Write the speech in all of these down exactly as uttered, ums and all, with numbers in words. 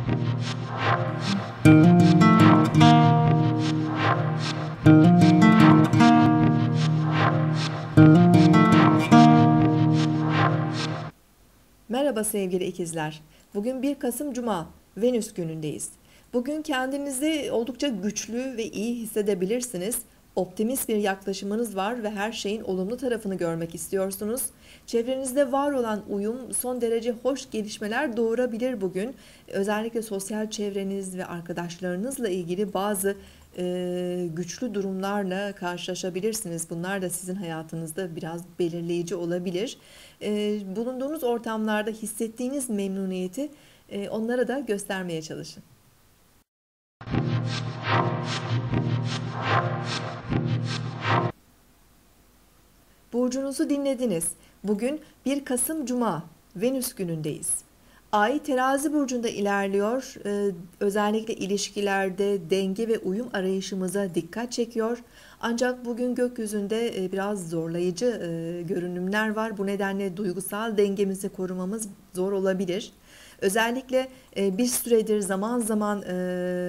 Merhaba sevgili ikizler. Bugün bir Kasım Cuma, Venüs günündeyiz. Bugün kendinizi oldukça güçlü ve iyi hissedebilirsiniz. Optimist bir yaklaşımınız var ve her şeyin olumlu tarafını görmek istiyorsunuz. Çevrenizde var olan uyum son derece hoş gelişmeler doğurabilir bugün. Özellikle sosyal çevreniz ve arkadaşlarınızla ilgili bazı e, güçlü durumlarla karşılaşabilirsiniz. Bunlar da sizin hayatınızda biraz belirleyici olabilir. E, bulunduğunuz ortamlarda hissettiğiniz memnuniyeti e, onlara da göstermeye çalışın. Burcunuzu dinlediniz. Bugün bir Kasım Cuma, Venüs günündeyiz. Ay terazi burcunda ilerliyor. Ee, özellikle ilişkilerde denge ve uyum arayışımıza dikkat çekiyor. Ancak bugün gökyüzünde e, biraz zorlayıcı e, görünümler var. Bu nedenle duygusal dengemizi korumamız zor olabilir. Özellikle e, bir süredir zaman zaman e,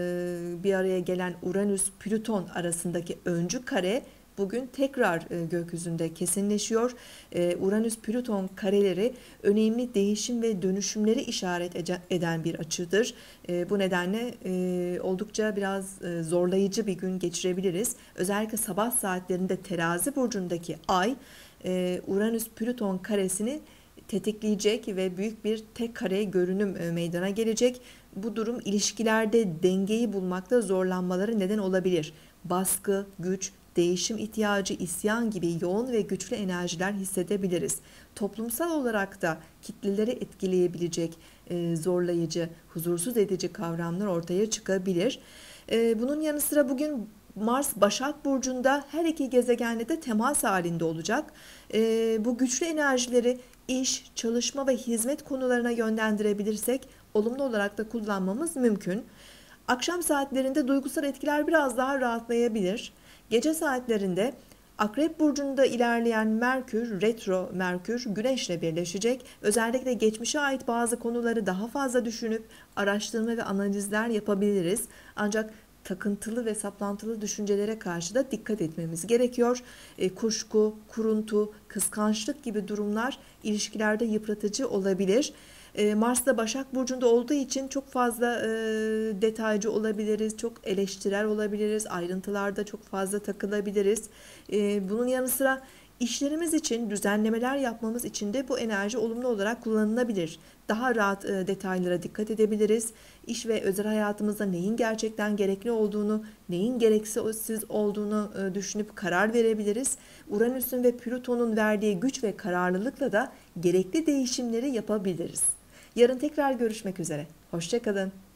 bir araya gelen Uranüs-Plüton arasındaki öncü kare bugün tekrar e, gökyüzünde kesinleşiyor. E, Uranüs-Plüton kareleri önemli değişim ve dönüşümleri işaret eden bir açıdır. E, bu nedenle e, oldukça biraz e, zorlayıcı bir gün geçirebiliriz. Özellikle sabah saatlerinde Terazi burcundaki Ay e, Uranüs-Plüton karesini tetikleyecek ve büyük bir tek kare görünüm e, meydana gelecek. Bu durum ilişkilerde dengeyi bulmakta zorlanmaları neden olabilir. Baskı, güç, değişim ihtiyacı, isyan gibi yoğun ve güçlü enerjiler hissedebiliriz. Toplumsal olarak da kitleleri etkileyebilecek e, zorlayıcı, huzursuz edici kavramlar ortaya çıkabilir. E, bunun yanı sıra bugün Mars Başak Burcu'nda her iki gezegenle de temas halinde olacak. E, bu güçlü enerjileri iş, çalışma ve hizmet konularına yönlendirebilirsek olumlu olarak da kullanmamız mümkün. Akşam saatlerinde duygusal etkiler biraz daha rahatlayabilir. Gece saatlerinde Akrep Burcu'nda ilerleyen Merkür, retro Merkür, Güneş'le birleşecek. Özellikle geçmişe ait bazı konuları daha fazla düşünüp araştırma ve analizler yapabiliriz. Ancak takıntılı ve saplantılı düşüncelere karşı da dikkat etmemiz gerekiyor. E, kuşku, kuruntu, kıskançlık gibi durumlar ilişkilerde yıpratıcı olabilir. E, Mars da Başak Burcu'nda olduğu için çok fazla e, detaycı olabiliriz, çok eleştirel olabiliriz, ayrıntılarda çok fazla takılabiliriz. E, bunun yanı sıra işlerimiz için düzenlemeler yapmamız için de bu enerji olumlu olarak kullanılabilir. Daha rahat e, detaylara dikkat edebiliriz. İş ve özel hayatımızda neyin gerçekten gerekli olduğunu, neyin gereksiz olduğunu e, düşünüp karar verebiliriz. Uranüs'ün ve Plüton'un verdiği güç ve kararlılıkla da gerekli değişimleri yapabiliriz. Yarın tekrar görüşmek üzere. Hoşça kalın.